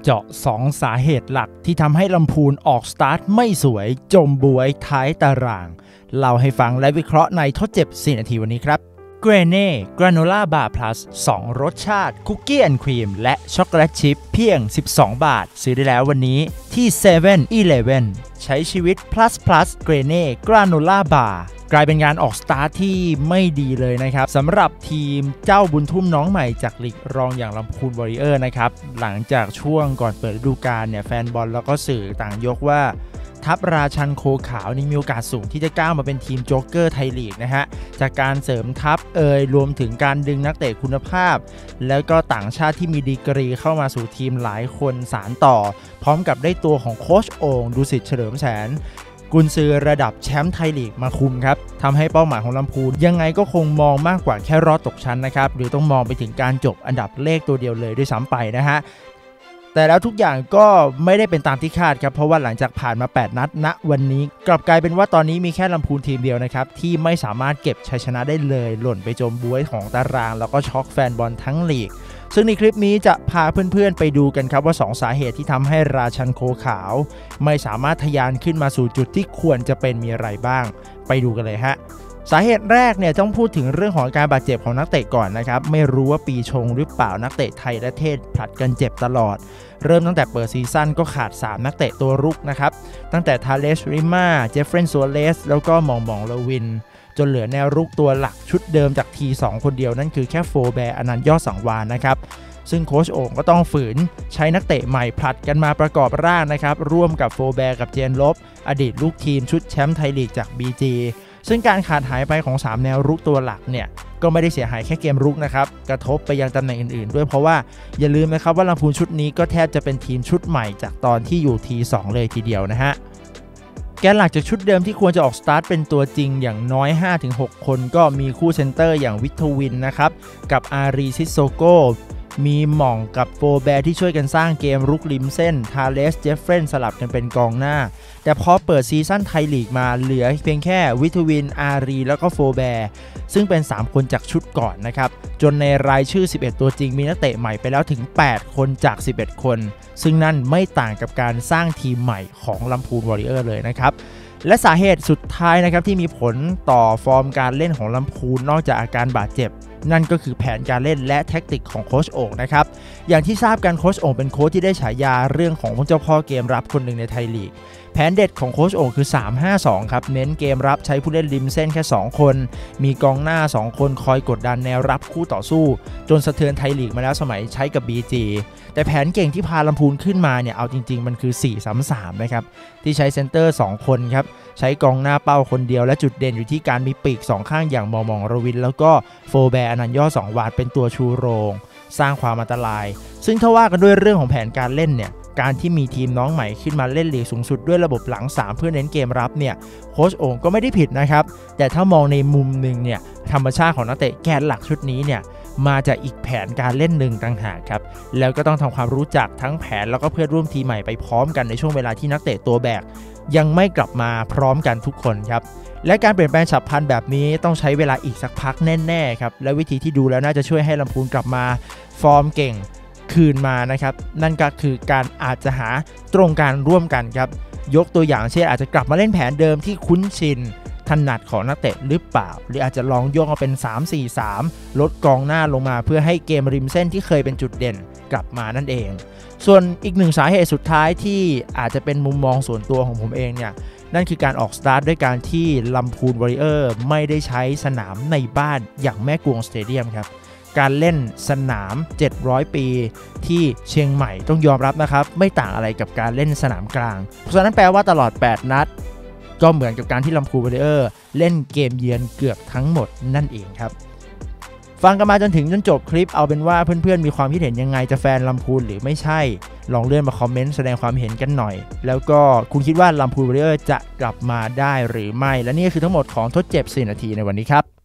เจาะ2สาเหตุหลักที่ทำให้ลำพูนออกสตาร์ทไม่สวยจมบวยท้ายตารางเล่าให้ฟังและวิเคราะห์ในทดเจ็บ4นาทีวันนี้ครับเกรเน่กราโนล่าบาร์พลัส2รสชาติคุกกี้แอนด์ครีมและช็อกโกแลตชิพเพียง12 บาทซื้อได้แล้ววันนี้ที่7-Eleven ใช้ชีวิต plus เกรเน่กราโนล่าบาร์กลายเป็นการออกสตาร์ทที่ไม่ดีเลยนะครับสำหรับทีมเจ้าบุญทุ่มน้องใหม่จากลีกรองอย่างลำพูนวอริเออร์นะครับหลังจากช่วงก่อนเปิดฤดูกาลเนี่ยแฟนบอลแล้วก็สื่อต่างยกว่าทัพราชันโคขาวนี่มีโอกาสสูงที่จะก้าวมาเป็นทีมโจ๊กเกอร์ไทยลีกนะฮะจากการเสริมทัพรวมถึงการดึงนักเตะคุณภาพแล้วก็ต่างชาติที่มีดีกรีเข้ามาสู่ทีมหลายคนสานต่อพร้อมกับได้ตัวของโค้ชโอ่งดุสิตเฉลิมแสนกุนซือระดับแชมป์ไทยลีกมาคุมครับทำให้เป้าหมายของลำพูนยังไงก็คงมองมากกว่าแค่รอดตกชั้นนะครับหรือต้องมองไปถึงการจบอันดับเลขตัวเดียวเลยด้วยซ้ำไปนะฮะแต่แล้วทุกอย่างก็ไม่ได้เป็นตามที่คาดครับเพราะว่าหลังจากผ่านมา8นัดณวันนี้กลับกลายเป็นว่าตอนนี้มีแค่ลำพูนทีมเดียวนะครับที่ไม่สามารถเก็บชัยชนะได้เลยหล่นไปจมบ๊วยของตารางแล้วก็ช็อกแฟนบอลทั้งลีกซึ่งในคลิปนี้จะพาเพื่อนๆไปดูกันครับว่า2สาเหตุที่ทำให้ราชันโคขาวไม่สามารถทะยานขึ้นมาสู่จุดที่ควรจะเป็นมีอะไรบ้างไปดูกันเลยฮะสาเหตุแรกเนี่ยต้องพูดถึงเรื่องของการบาดเจ็บของนักเตะก่อนนะครับไม่รู้ว่าปีชงหรือเปล่านักเตะไทยและเทศผลัดกันเจ็บตลอดเริ่มตั้งแต่เปิดซีซั่นก็ขาด3นักเตะตัวรุกนะครับตั้งแต่ทาเลสริมาเจฟเฟรนซัวเลสแล้วก็หม่องเลวินจนเหลือแนวรุกตัวหลักชุดเดิมจากที2คนเดียวนั่นคือแค่โฟแบร์อนันต์ยอดสังวาลนะครับซึ่งโค้ชโอ่งก็ต้องฝืนใช้นักเตะใหม่ผลัดกันมาประกอบร่างนะครับร่วมกับโฟแบร์กับเจนลบอดีตลูกทีมชุดแชมป์ไทยลีกจาก BG ซึ่งการขาดหายไปของ3แนวรุกตัวหลักเนี่ยก็ไม่ได้เสียหายแค่เกมรุกนะครับกระทบไปยังตำแหน่งอื่นๆด้วยเพราะว่าอย่าลืมนะครับว่าลำพูนชุดนี้ก็แทบจะเป็นทีมชุดใหม่จากตอนที่อยู่ที2เลยทีเดียวนะฮะแกนหลักจากชุดเดิมที่ควรจะออกสตาร์ทเป็นตัวจริงอย่างน้อย 5-6 คนก็มีคู่เซนเตอร์อย่างวิทวินนะครับกับอารีซิโซโกมีหม่องกับโฟแบร์ที่ช่วยกันสร้างเกมรุกริมเส้นทาเลสเจฟเฟรนสลับกันเป็นกองหน้าแต่พอเปิดซีซั่นไทยลีกมาเหลือเพียงแค่วิทวินอารีแล้วก็โฟแบร์ซึ่งเป็น3คนจากชุดก่อนนะครับจนในรายชื่อ11ตัวจริงมีนักเตะใหม่ไปแล้วถึง8คนจาก11คนซึ่งนั่นไม่ต่างกับการสร้างทีมใหม่ของลำพูนวอริเออร์เลยนะครับและสาเหตุสุดท้ายนะครับที่มีผลต่อฟอร์มการเล่นของลำพูนนอกจากอาการบาดเจ็บนั่นก็คือแผนการเล่นและแท็กติกของโค้ชโอ่งนะครับอย่างที่ทราบกันโค้ชโอ่งเป็นโค้ชที่ได้ฉายาเรื่องของเจ้าพ่อเกมรับคนหนึ่งในไทยลีกแผนเด็ดของโค้ชโอ่งคือ 3-5-2 ครับเน้นเกมรับใช้ผู้เล่นริมเส้นแค่2คนมีกองหน้า2คนคอยกดดันแนวรับคู่ต่อสู้จนสะเทือนไทยลีกมาแล้วสมัยใช้กับ BG แต่แผนเก่งที่พาลำพูนขึ้นมาเนี่ยเอาจริงๆมันคือ 4-3-3 นะครับที่ใช้เซนเตอร์2คนครับใช้กองหน้าเป้าคนเดียวและจุดเด่นอยู่ที่การมีปีก2ข้างอย่างหม่องรวินแล้วก็โฟแบร์อนันต์ยอด2วาดเป็นตัวชูโรงสร้างความอันตรายซึ่งถ้าว่ากันด้วยเรื่องของแผนการเล่นเนี่ยการที่มีทีมน้องใหม่ขึ้นมาเล่นลีกสูงสุดด้วยระบบหลัง3เพื่อเน้นเกมรับเนี่ยโค้ชโอ่งก็ไม่ได้ผิดนะครับแต่ถ้ามองในมุมหนึ่งเนี่ยธรรมชาติของนักเตะแกนหลักชุดนี้เนี่ยมาจากอีกแผนการเล่นหนึ่งต่างหากครับแล้วก็ต้องทำความรู้จักทั้งแผนแล้วก็เพื่อนร่วมทีมใหม่ไปพร้อมกันในช่วงเวลาที่นักเตะตัวแบกยังไม่กลับมาพร้อมกันทุกคนครับและการเปลี่ยนแปลงฉับพลันแบบนี้ต้องใช้เวลาอีกสักพักแน่ๆครับและวิธีที่ดูแล้วน่าจะช่วยให้ลำพูนกลับมาฟอร์มเก่งคืนมานะครับนั่นก็คือการอาจจะหาตรงการร่วมกันครับยกตัวอย่างเช่นอาจจะกลับมาเล่นแผนเดิมที่คุ้นชินถนัดของนักเตะหรือเปล่าหรืออาจจะลองยกมาเป็น 3-4-3 ลดกองหน้าลงมาเพื่อให้เกมริมเส้นที่เคยเป็นจุดเด่นกลับมานั่นเองส่วนอีกหนึ่งสาเหตุสุดท้ายที่อาจจะเป็นมุมมองส่วนตัวของผมเองเนี่ยนั่นคือการออกสตาร์ทด้วยการที่ลำพูนวอริเออร์ไม่ได้ใช้สนามในบ้านอย่างแม่กวงสเตเดียมครับการเล่นสนาม700ปีที่เชียงใหม่ต้องยอมรับนะครับไม่ต่างอะไรกับการเล่นสนามกลางเพราะฉะนั้นแปลว่าตลอด8นัดก็เหมือนกับการที่ลำพูนวอริเออร์เล่นเกมเยือนเกือบทั้งหมดนั่นเองครับฟังกันมาจนจบคลิปเอาเป็นว่าเพื่อนๆมีความคิดเห็นยังไงจะแฟนลำพูนหรือไม่ใช่ลองเลื่อนมาคอมเมนต์แสดงความเห็นกันหน่อยแล้วก็คุณคิดว่าลำพูนวอริเออร์จะกลับมาได้หรือไม่และนี่คือทั้งหมดของทดเจ็บ4นาทีในวันนี้ครับ